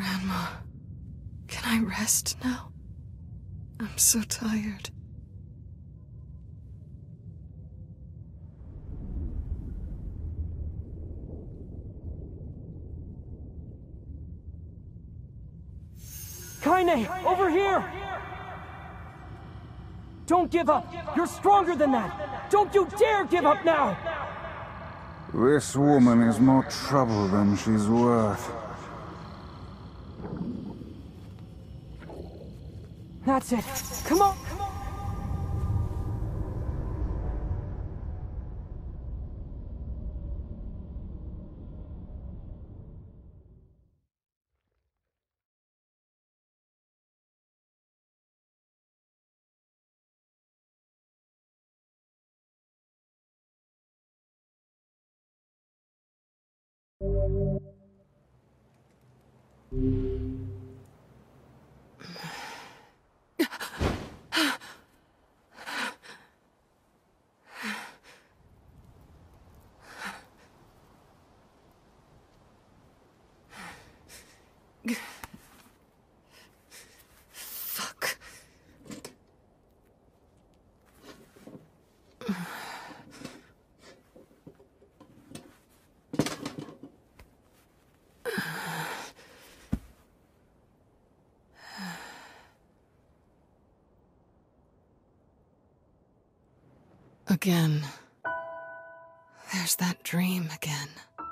Grandma, can I rest now? I'm so tired. Kaine, over here! Don't give up! You're stronger than that! Don't you dare give up now! This woman is more trouble than she's worth. That's it! Come on! Fuck. Again. There's that dream again.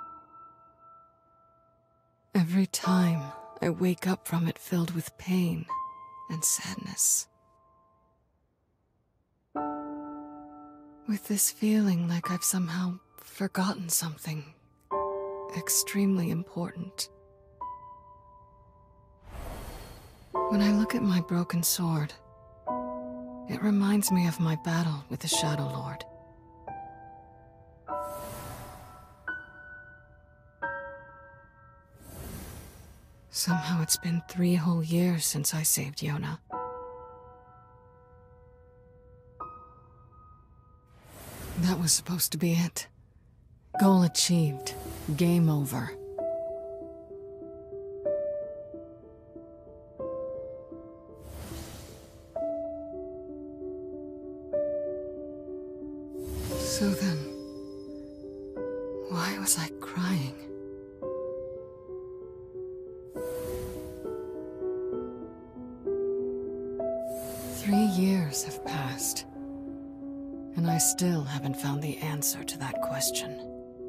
Every time I wake up from it filled with pain and sadness. With this feeling like I've somehow forgotten something extremely important. When I look at my broken sword, it reminds me of my battle with the Shadow Lord. Somehow it's been 3 whole years since I saved Yona. That was supposed to be it. Goal achieved. Game over. So then, why was I crying? Three years have passed, and I still haven't found the answer to that question.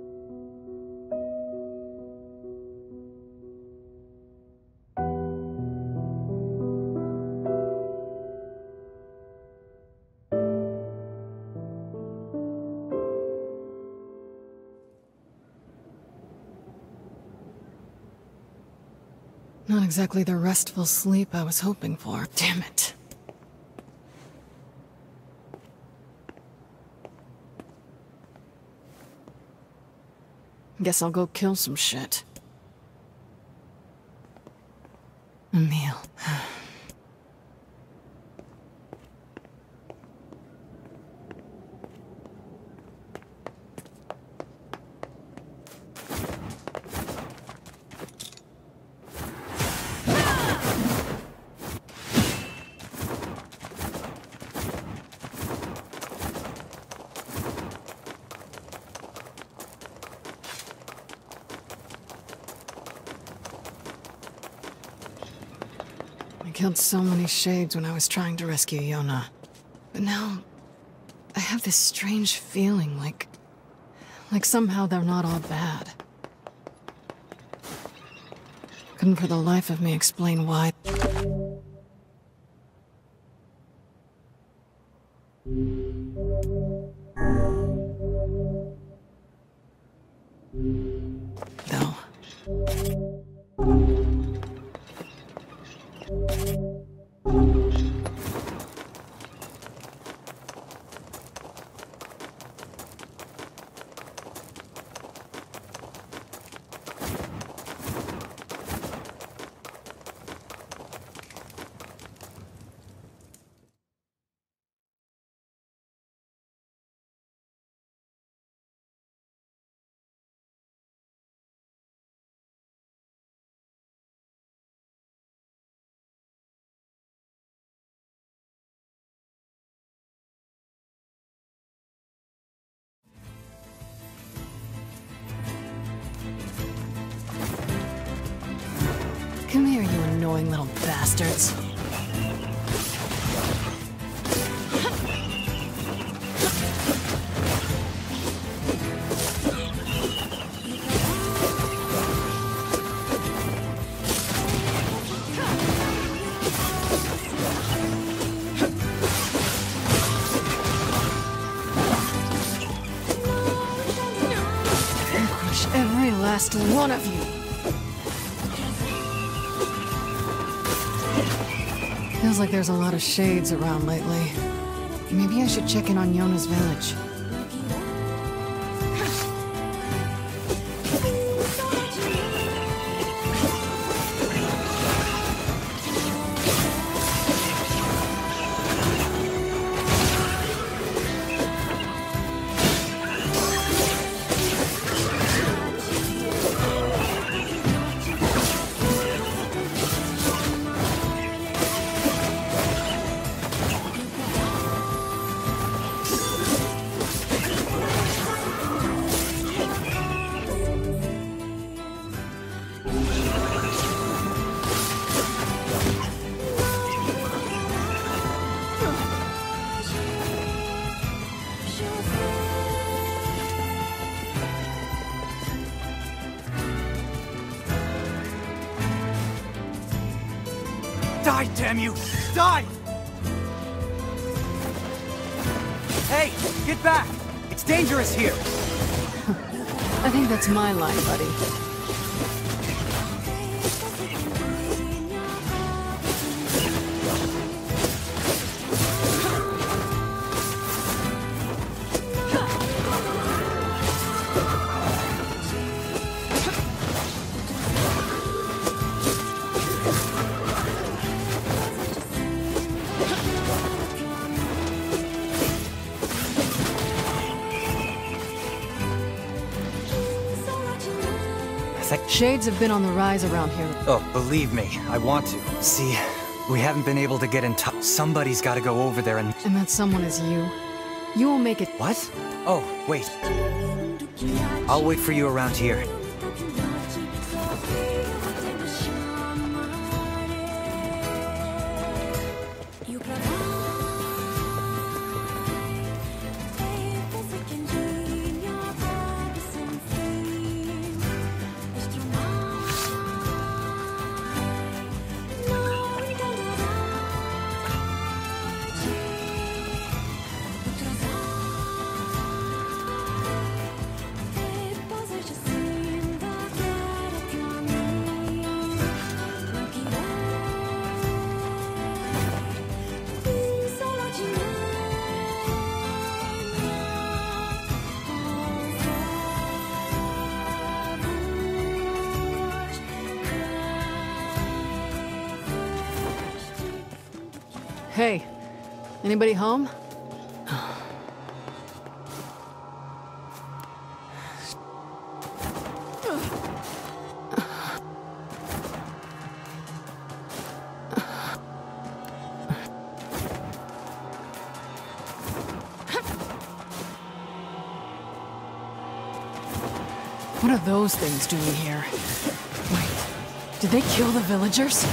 Not exactly the restful sleep I was hoping for. Damn it. Guess I'll go kill some shit. A meal. I killed so many shades when I was trying to rescue Yona. But now, I have this strange feeling like somehow they're not all bad. Couldn't for the life of me explain why. Though. annoying little bastards. Every last one of you. Feels like there's a lot of shades around lately. Maybe I should check in on Yona's village. Die, damn you! Die! Hey, get back! It's dangerous here! I think that's my line, buddy. Shades have been on the rise around here. Oh, believe me, I want to. See, we haven't been able to get in touch. Somebody's got to go over there and... And that someone is you. You will make it... What? Oh, wait. I'll wait for you around here. Hey, anybody home? What are those things doing here? Wait, did they kill the villagers?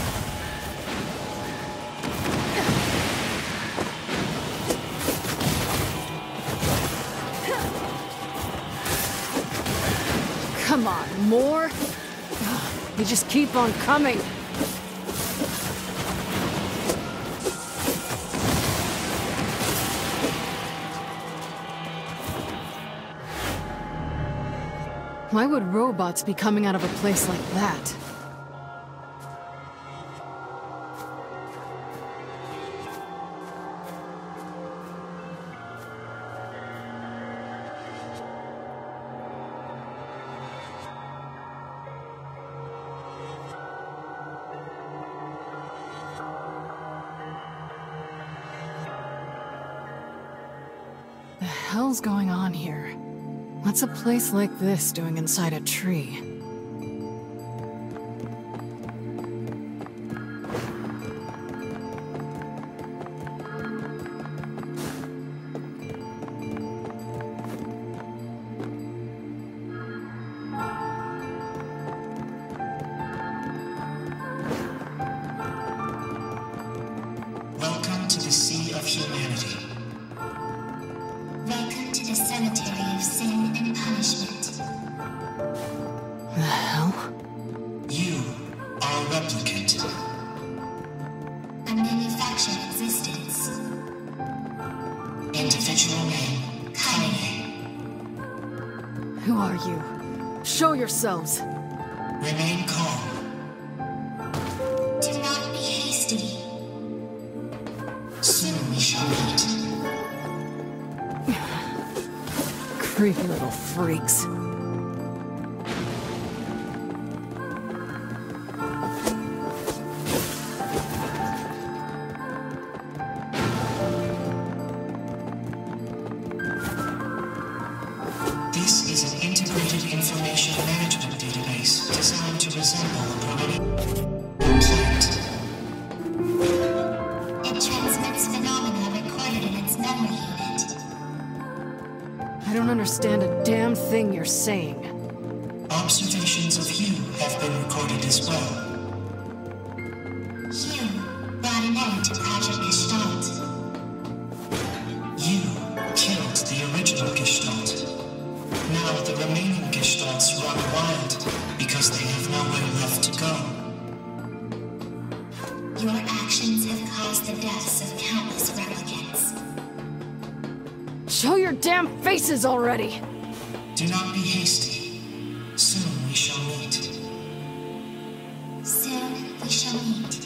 Come on, more? You just keep on coming. Why would robots be coming out of a place like that? The hell's going on here? What's a place like this doing inside a tree? to the Sea of Humanity. Welcome to the Cemetery of Sin and Punishment. The hell? You are a replicant. A manufactured existence. Individual name, Kanye. Who are you? Show yourselves! Remain calm. Do not be hasty. Soon we shall meet. Creepy little freaks. This is an integrated information management database designed to resemble a prominent plant. It transmits phenomena recorded in its memory unit. I don't understand a damn thing you're saying. Observations of you have been recorded as well. Hugh brought an end to Project Gestalt. You killed the original Gestalt. Now the remaining Gestalts run wild because they have nowhere left to go. Your actions have caused the deaths of countless replicants. Show your damn faces already! Do not be hasty. Soon we shall meet. Soon we shall meet.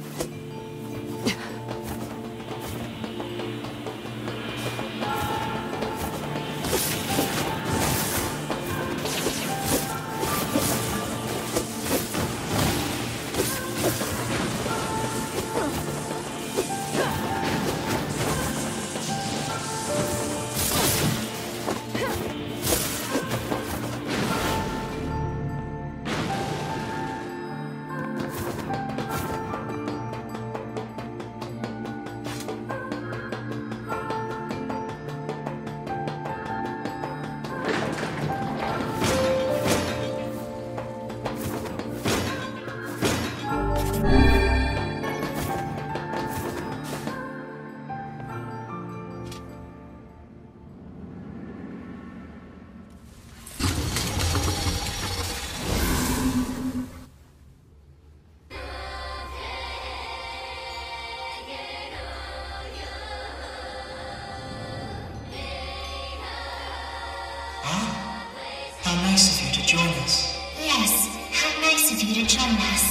How nice of you to join us. Yes, how nice of you to join us.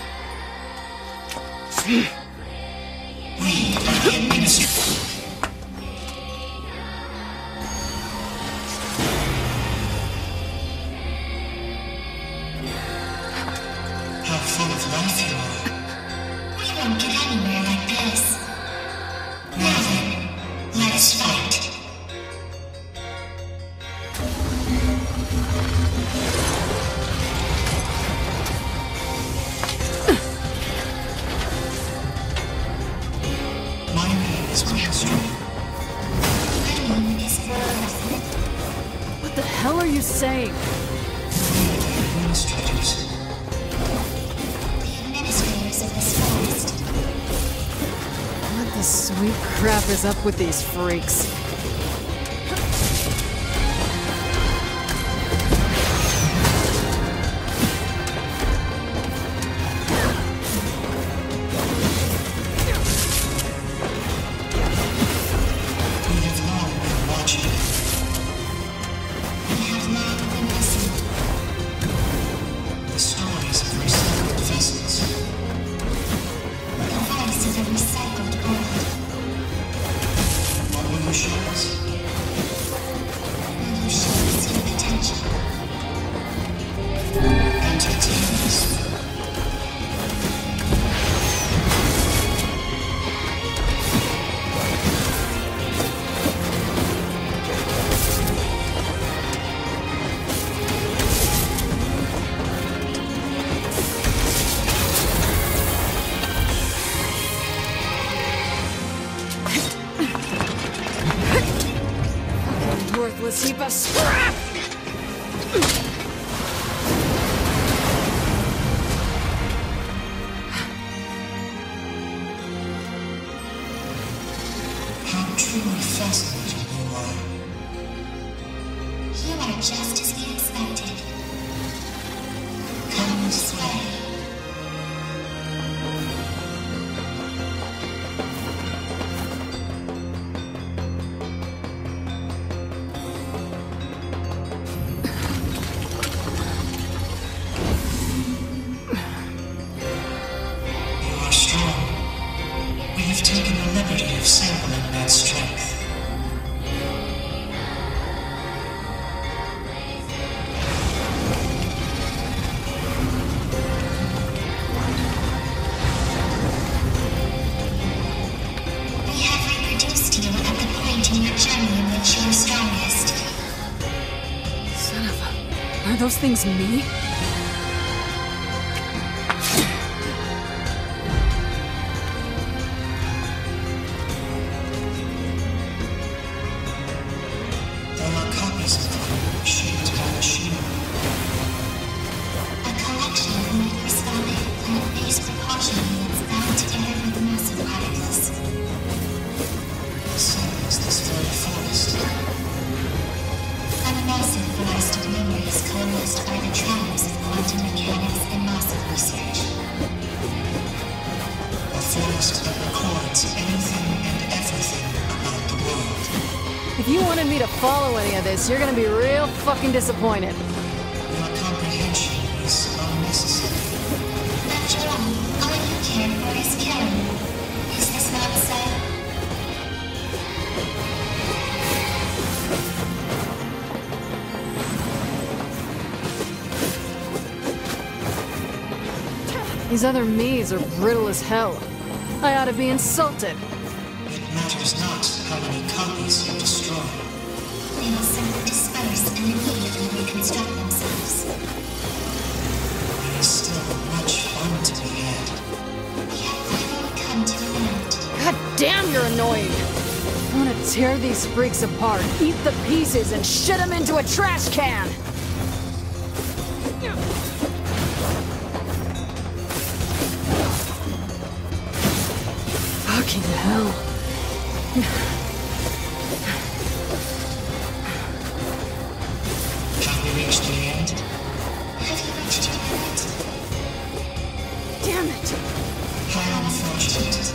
We are the administrators. How full of life you are. We won't get anywhere like this. Now then, let us fight. My name is Maelstrom. My name is Earth. What the hell are you saying? We are the administrators. The administrators of this forest. What the sweet crap is up with these freaks? We have long been watching. We have long been listening. The stories of recycled vessels. The voice of a recycled world. What will you show us? Will you show us your potential? Entertain us. Worthless heap of scrap! You are just as we expected. Come this way. You are strong. We have taken the liberty of sampling that strength. We have reproduced you at the point in your journey in which you are strongest. Son of a... Are those things me? There are copies of them, shaped by machine. A collection of microscopic, plant-based precaution units bound together with massive particles. So is this very forest. A massive forest of memories coalesced by the tribes of quantum mechanics and massive research. A forest that records anything and everything about the world. If you wanted me to follow any of this, you're gonna be real fucking disappointed. Your comprehension is unnecessary. After all you care for is killing. Is this not so? These other me's are brittle as hell. I ought to be insulted. It matters not how many copies you destroy. They will simply disperse and immediately reconstruct themselves. There is still much fun to be had. We have finally come to an end. God damn, you're annoying. I want to tear these freaks apart, eat the pieces, and shit them into a trash can. Fucking hell. Have we reached the end? Have you reached your limit? Damn it. How unfortunate.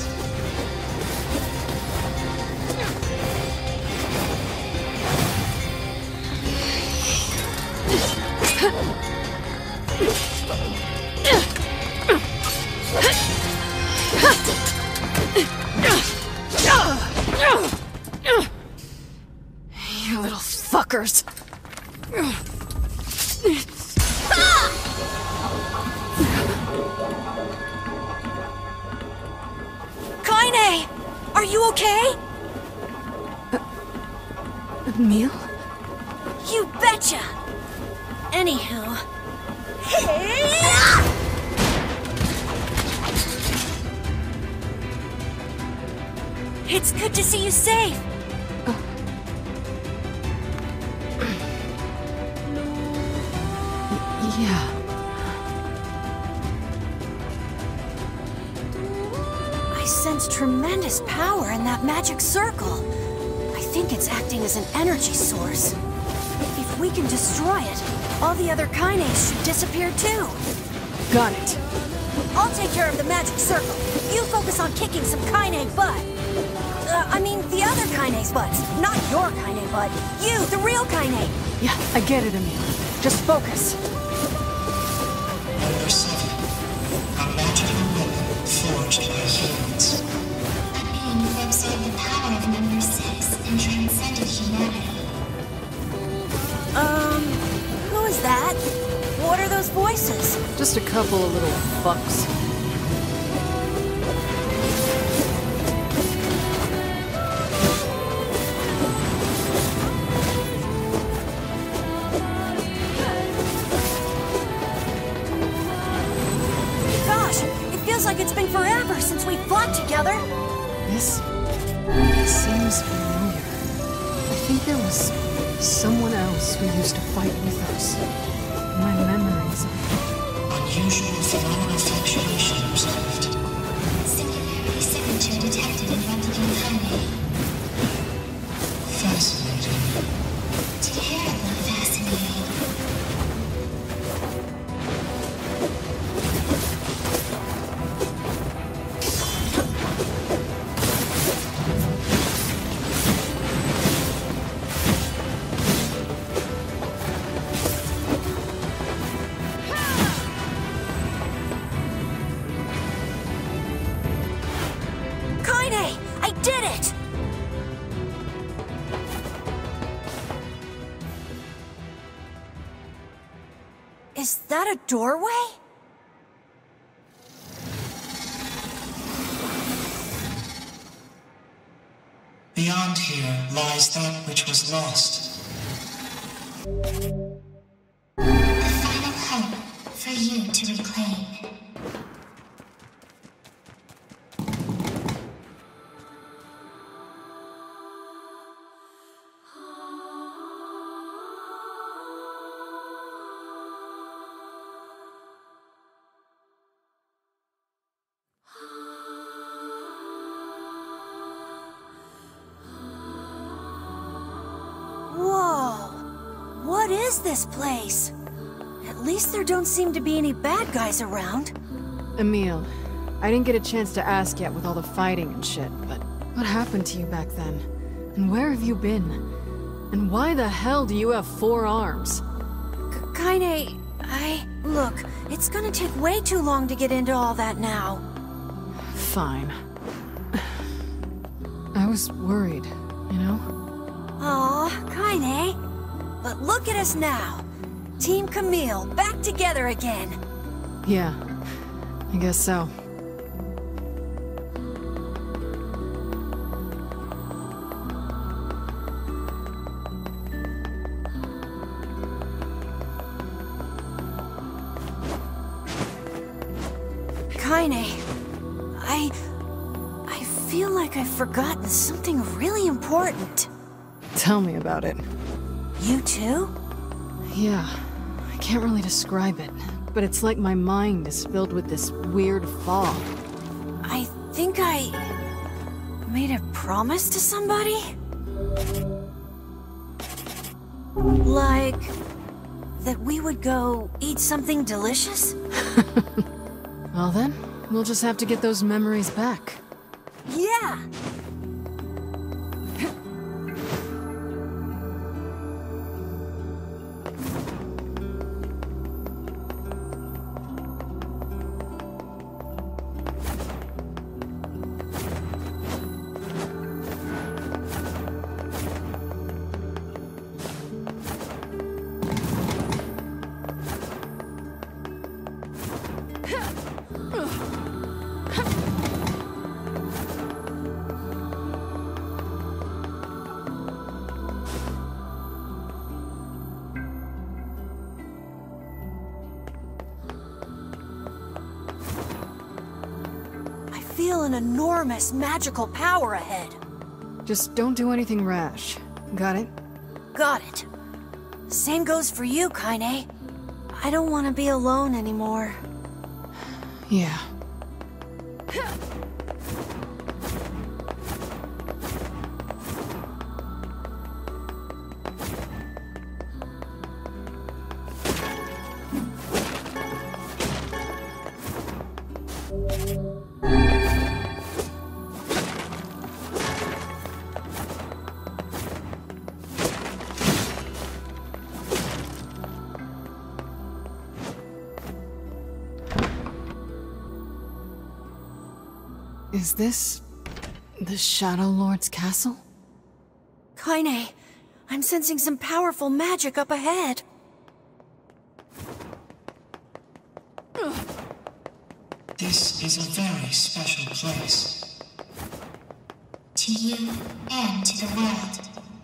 You little fuckers. Kaine! Are you okay? Emil? You betcha! Anywho... It's good to see you safe! Yeah. I sense tremendous power in that magic circle. I think it's acting as an energy source. If we can destroy it, all the other Kaines should disappear too. Got it. I'll take care of the magic circle. You focus on kicking some Kaine butt. I mean, the other Kaine's butts. Not your Kaine butt. You, the real Kaine. Yeah, I get it, Emil. Just focus. Number 7. A magical weapon forged by humans. A being who absorbed the power of number 6 and transcended humanity. Who is that? What are those voices? Just a couple of little fucks. Gosh, it feels like it's been forever since we fought together. This seems familiar. I think there was someone else who used to fight with us. My memories of... Unusual phenomenal fluctuation observed. Singularity signature detected in replicant Kaine. Fascinating. To hear about that, Is that a doorway? Beyond here lies that which was lost. A final hope for you to reclaim. What is this place? At least there don't seem to be any bad guys around. Emil, I didn't get a chance to ask yet with all the fighting and shit, but what happened to you back then? And where have you been? And why the hell do you have 4 arms? Kaine, Look, it's gonna take way too long to get into all that now. Fine. I was worried, you know? Aw, Kaine. But look at us now. Team Camille, back together again. Yeah, I guess so. Kaine, I feel like I've forgotten something really important. Tell me about it. You too? Yeah, I can't really describe it, but it's like my mind is filled with this weird fog. I think I made a promise to somebody? Like that we would go eat something delicious? Well then, we'll just have to get those memories back. Yeah! I feel an enormous magical power ahead. Just don't do anything rash. Got it? Got it. Same goes for you, Kaine. I don't want to be alone anymore. Yeah. Is this the Shadow Lord's castle? Kaine, I'm sensing some powerful magic up ahead. This is a very special place. To you and to the world.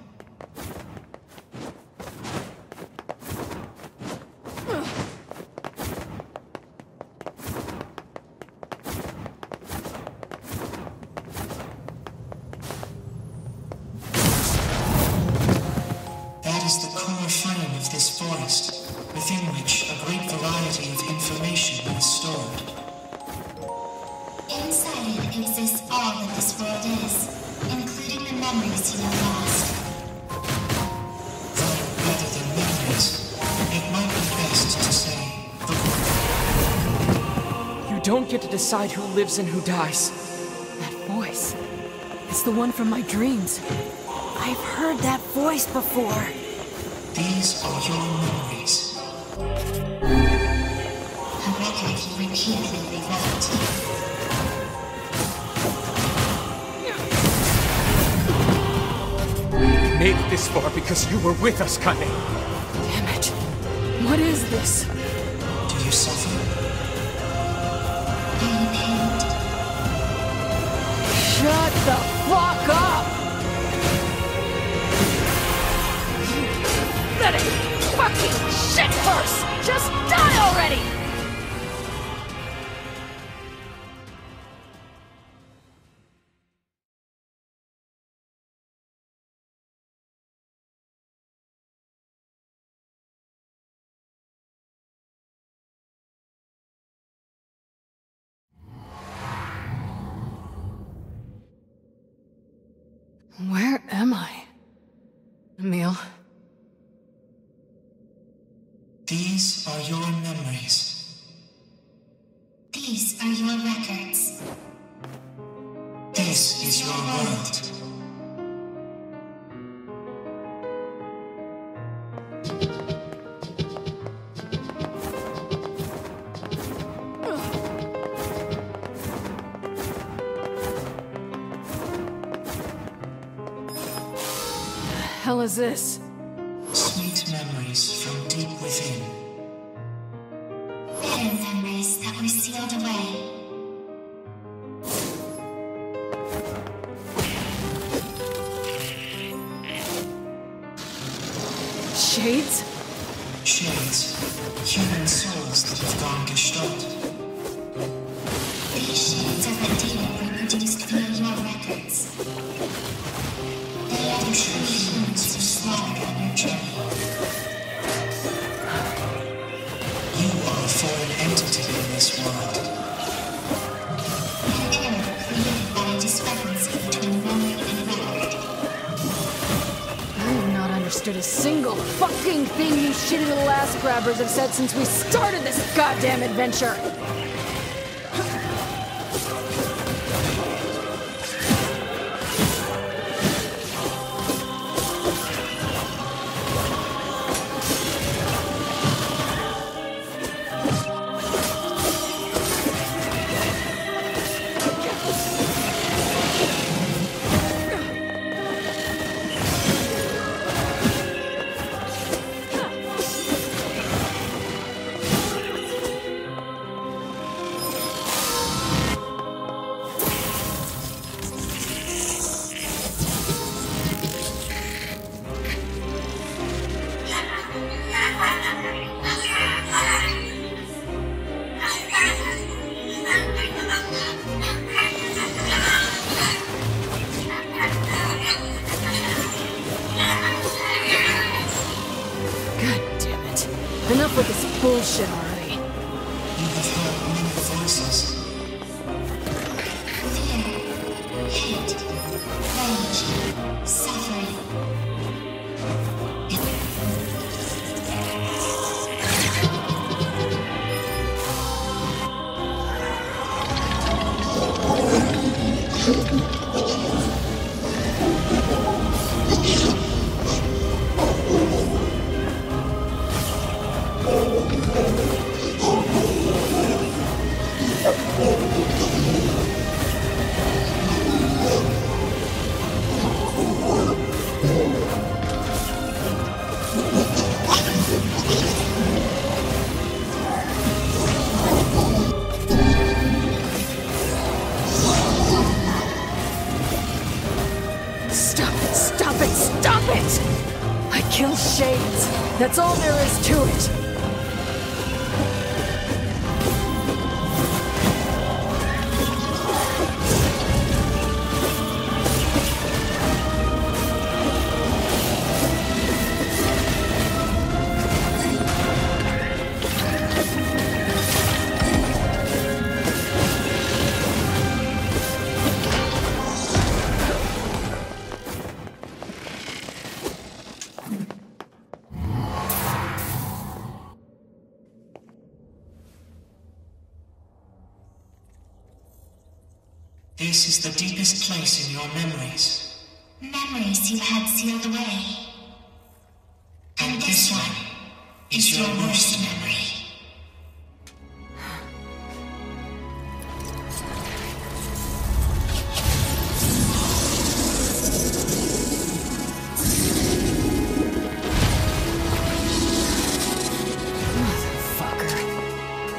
That is the core frame of this forest, within which a great variety of information is stored. Inside it exists all that this world is, including the memories you have lost. Though rather than memories, it might be best to say the You don't get to decide who lives and who dies. That voice. It's the one from my dreams. I've heard that voice before. These are your memories. A record you repeatedly rewrote. We made it this far because you were with us, Kaine. Damn it. What is this? suffer? Are you pained? Shut the fuck up! Let it fucking shit first! Just die already! Where am I? Emil? These are your memories. These are your records. This is your world. Hell is this? Sweet memories from deep within. Bitter memories that were sealed away. Shades? Shades. Human souls that have gone gestalt. These shades are what data reproduced via your records. They are the true humans who slaughtered on your journey. You are a foreign entity in this world. An error created by a discrepancy between memory and record. I have not understood a single fucking thing you shitty little ass grabbers have said since we started this goddamn adventure! Enough with this bullshit already. You have heard many voices. Fear, hate, rage, suffering. Stop it! Stop it! I kill Shades. That's all there is to it. This is the deepest place in your memories. Memories you had sealed away. And this one is your worst memory. Motherfucker.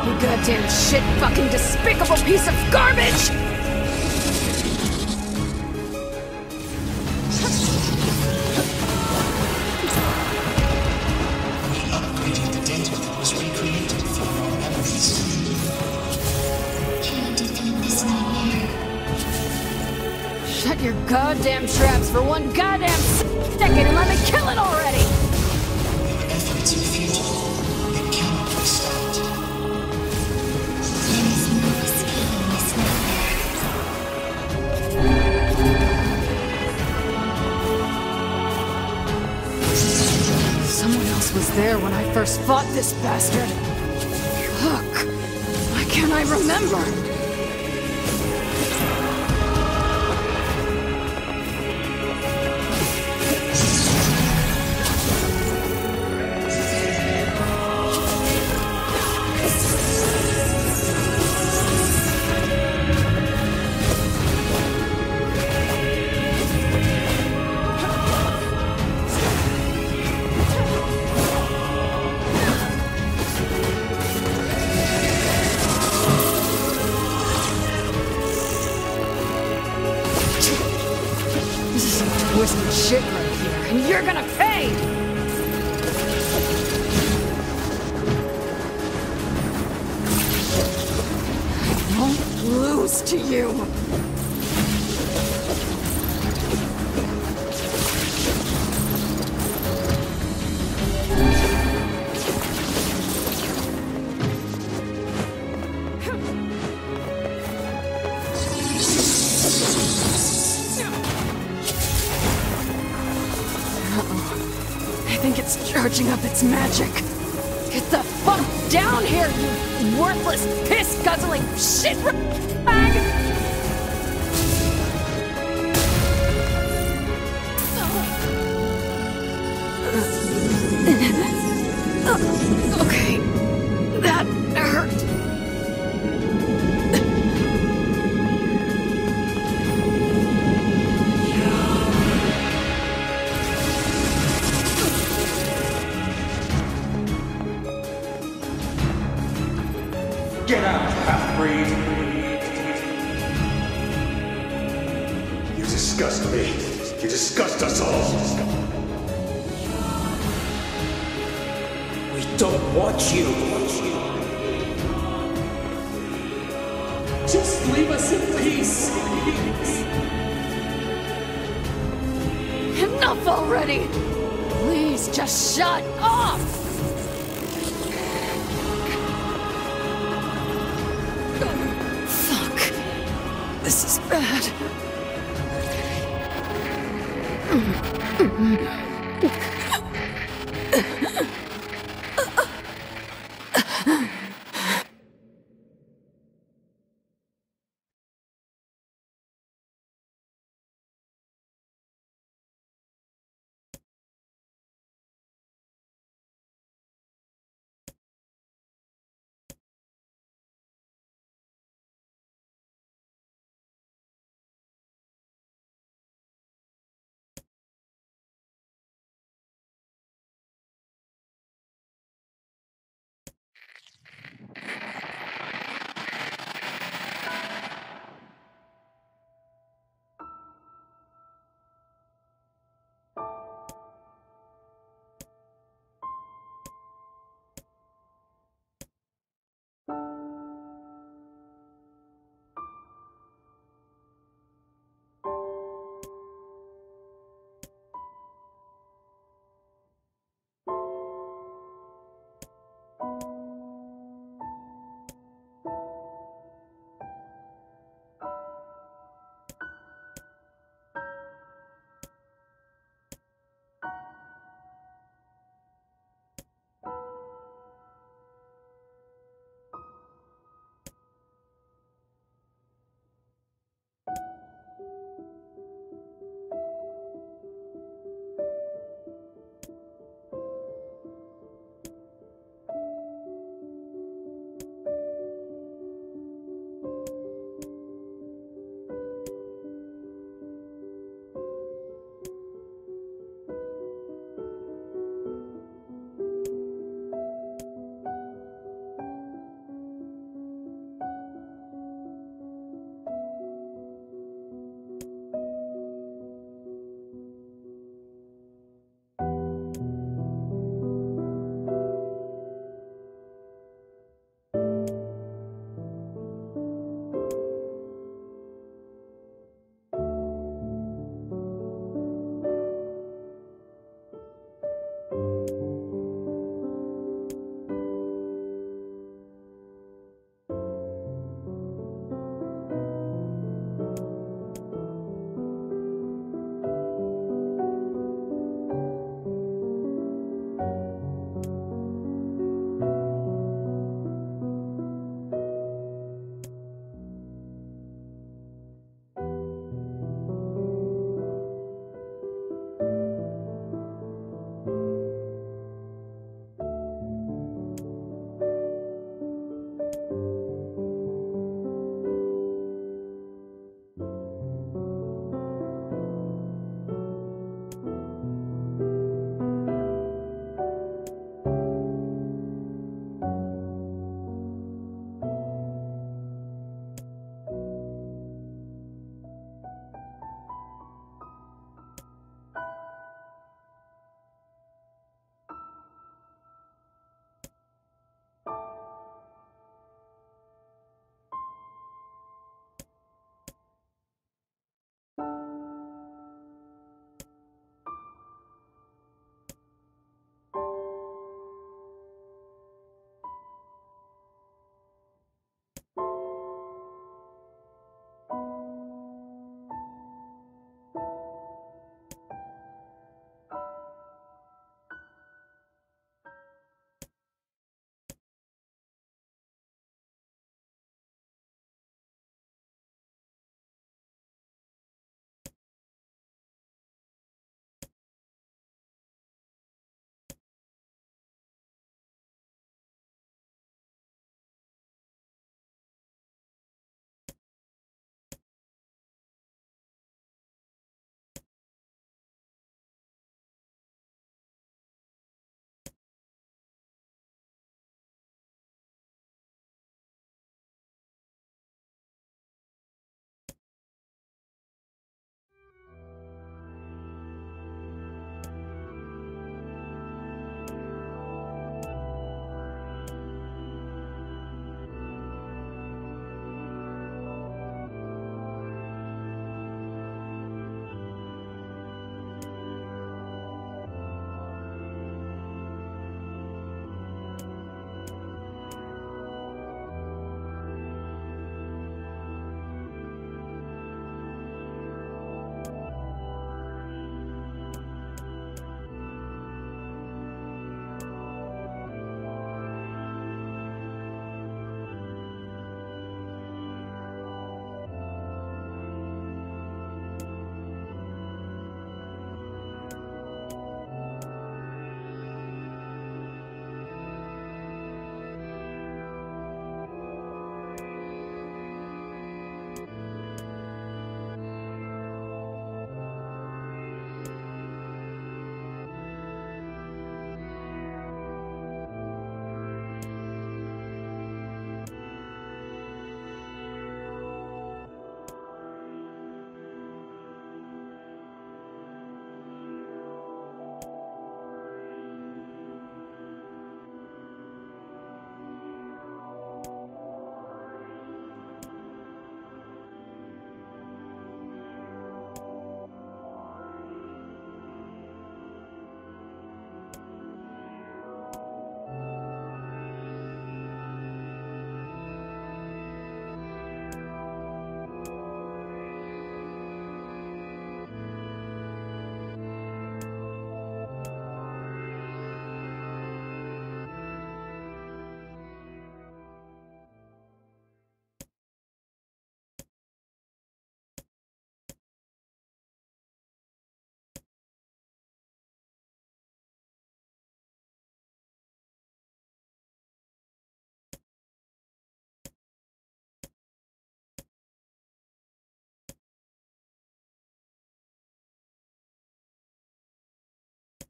You goddamn shit fucking despicable piece of garbage! We upgraded the data that was recreated from our memories. Can't defeat this nightmare. Shut your goddamn traps for one goddamn second and let me kill it already! Your efforts are futile. It cannot be stopped. There is no escaping this nightmare. Someone else was there when I first fought this bastard. Fuck. Why can't I remember? This is some twisted shit right here, and you're gonna pay! I won't lose to you! I think it's charging up its magic. Get the fuck down here, you worthless, piss-guzzling shit bag! Okay, that hurt. Get out, half-breed! You disgust me. You disgust us all. We don't want you. Just leave us in peace. Enough already! Please, just shut off! Fuck. This is bad.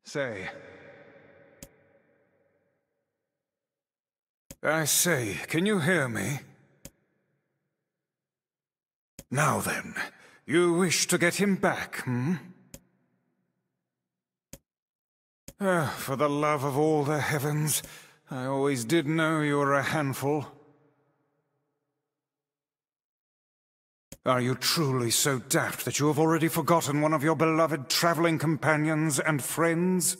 I say, can you hear me? Now then, you wish to get him back, hmm? For the love of all the heavens, I always did know you were a handful. Are you truly so daft that you have already forgotten one of your beloved traveling companions and friends?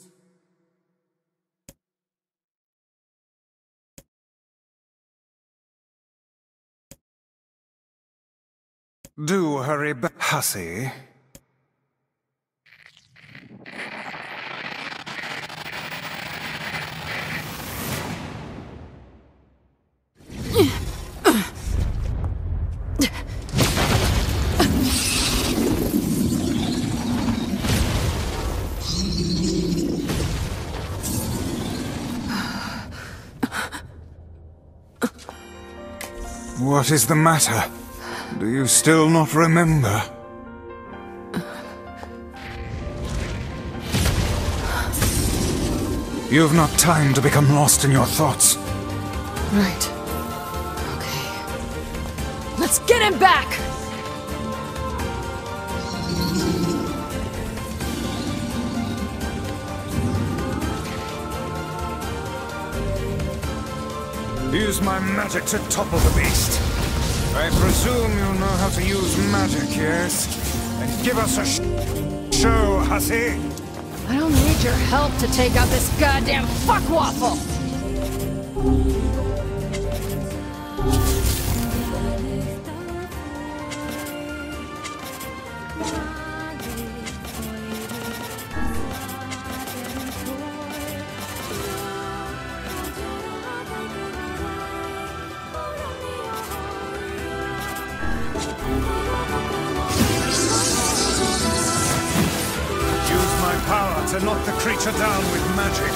Do hurry back, hussy. What is the matter? Do you still not remember? You've not time to become lost in your thoughts. Right. Okay. Let's get him back! Use my magic to topple the beast. I presume you know how to use magic, yes? And give us a show, hussy! I don't need your help to take out this goddamn fuckwaffle! To knock the creature down with magic.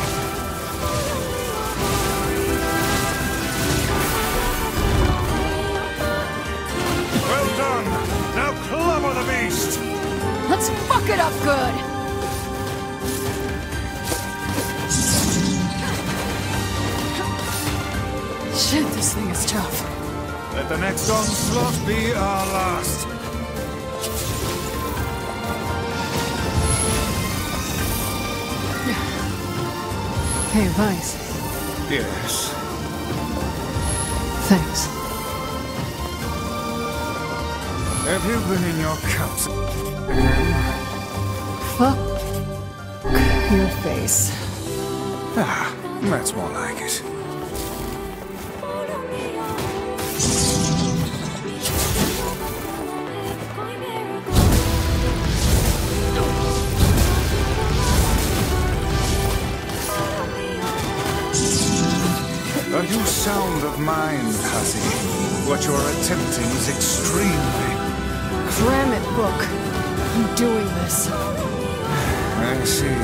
Well done! Now clobber the beast! Let's fuck it up good! Shit, this thing is tough. Let the next onslaught be our last. Hey, Vice. Yes? Thanks. Have you been in your cups? Fuck your face. Ah, that's more like it. Are you sound of mind, hussy? What you're attempting is extremely... Cram it, book. I'm doing this. I see.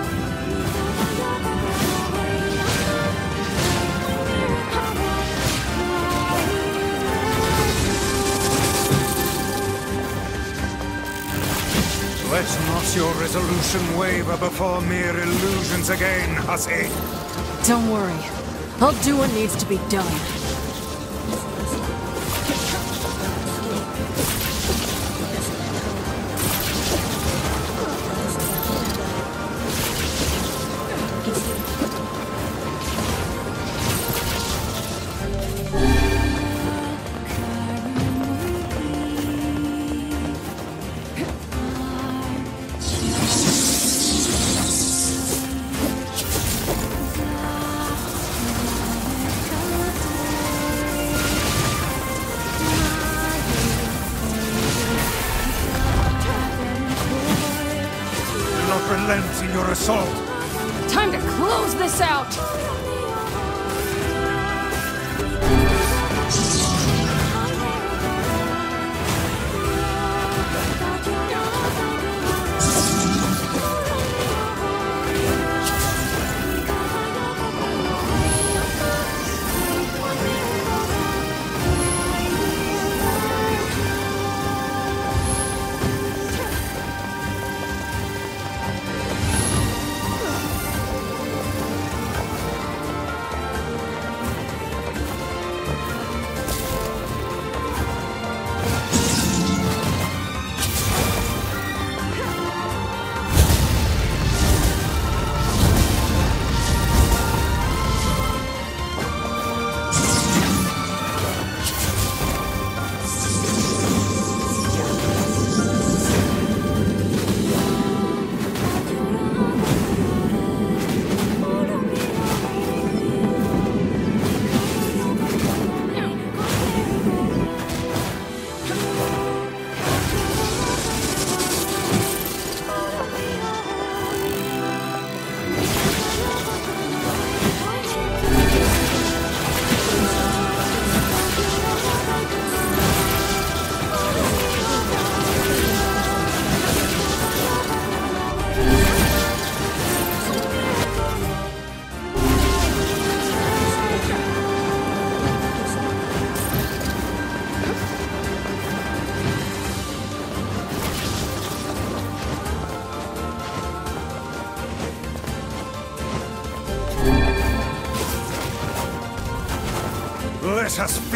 Let not your resolution waver before mere illusions again, hussy. Don't worry. I'll do what needs to be done. Relent in your assault. Time to close this out!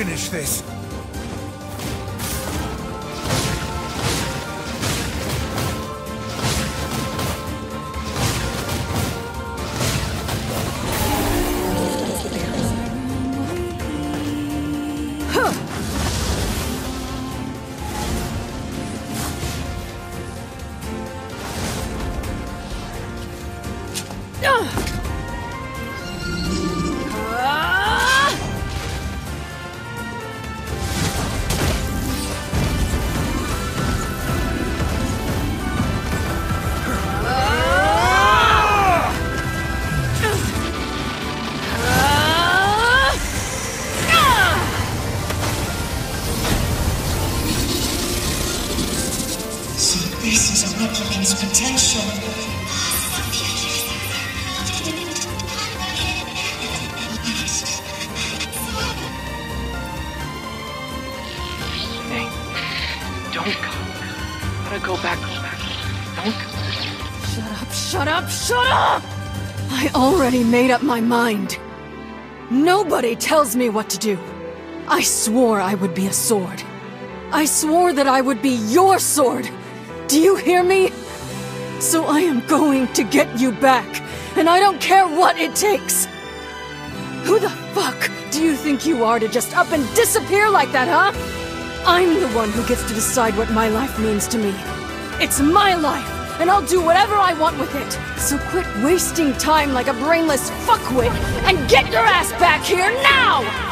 finish this. This is a replicant's potential. Hey, don't go. Gotta go back. Don't go. Shut up, shut up! I already made up my mind. Nobody tells me what to do. I swore I would be a sword. I swore that I would be your sword. Do you hear me? So I am going to get you back, and I don't care what it takes. Who the fuck do you think you are to just up and disappear like that, huh? I'm the one who gets to decide what my life means to me. It's my life, and I'll do whatever I want with it. So quit wasting time like a brainless fuckwit and get your ass back here now!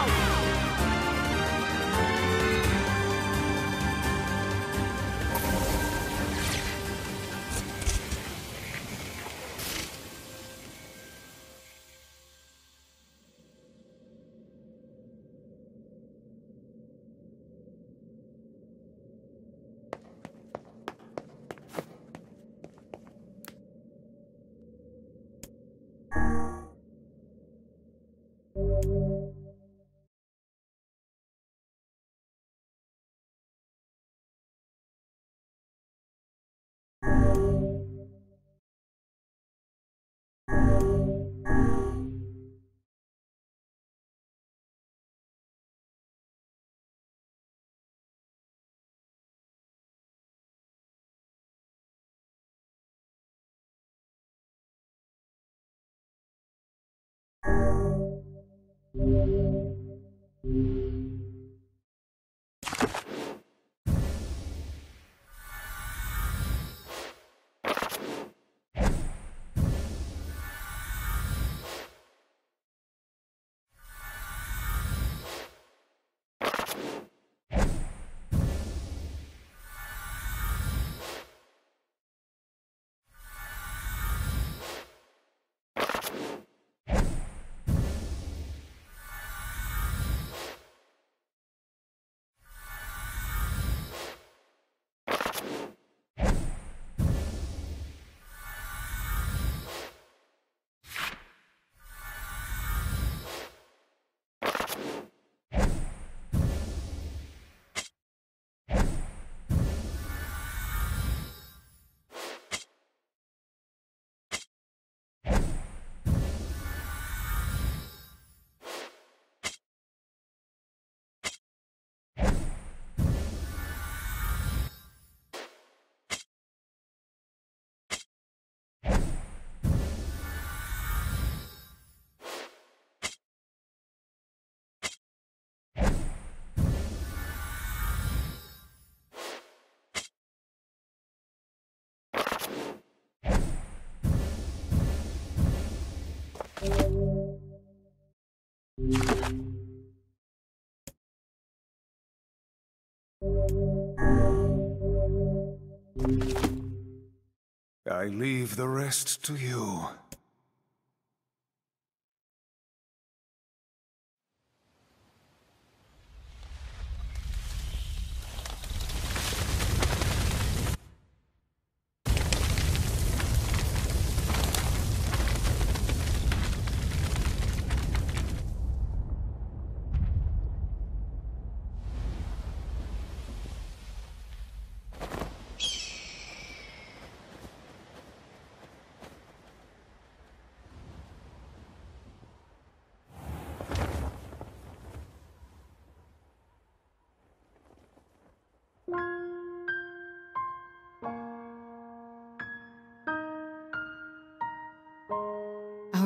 I leave the rest to you.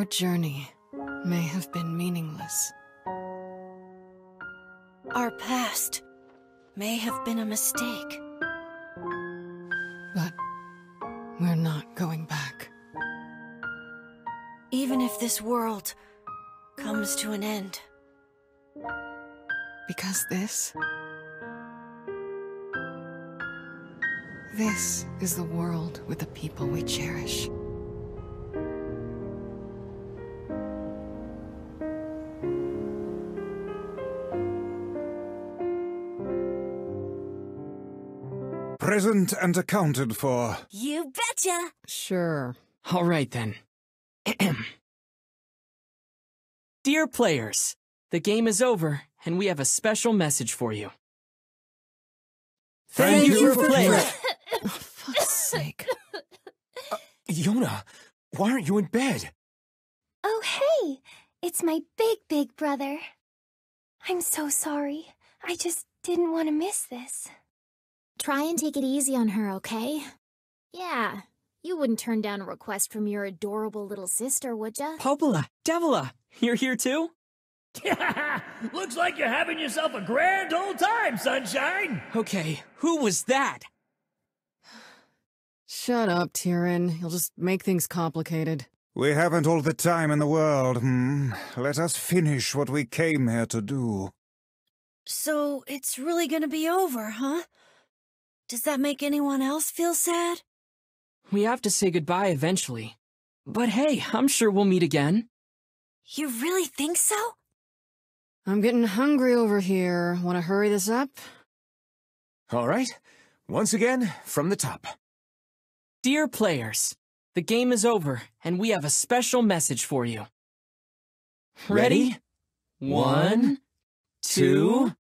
Our journey may have been meaningless. Our past may have been a mistake. But we're not going back. Even if this world comes to an end. Because this is the world with the people we cherish. Present and accounted for. You betcha! Sure. All right, then. Dear players, the game is over, and we have a special message for you. Thank you for playing. For fuck's sake. Yona, why aren't you in bed? Oh, hey! It's my big brother. I'm so sorry. I just didn't want to miss this. Try and take it easy on her, okay? Yeah, you wouldn't turn down a request from your adorable little sister, would ya? Popola, Devila, you're here too? Looks like you're having yourself a grand old time, Sunshine! Okay, who was that? Shut up, Tyrion. You'll just make things complicated. We haven't all the time in the world, Let us finish what we came here to do. So, it's really gonna be over, huh? Does that make anyone else feel sad? We have to say goodbye eventually. But hey, I'm sure we'll meet again. You really think so? I'm getting hungry over here. Want to hurry this up? All right. Once again, from the top. Dear players, the game is over, and we have a special message for you. Ready? 1, 2...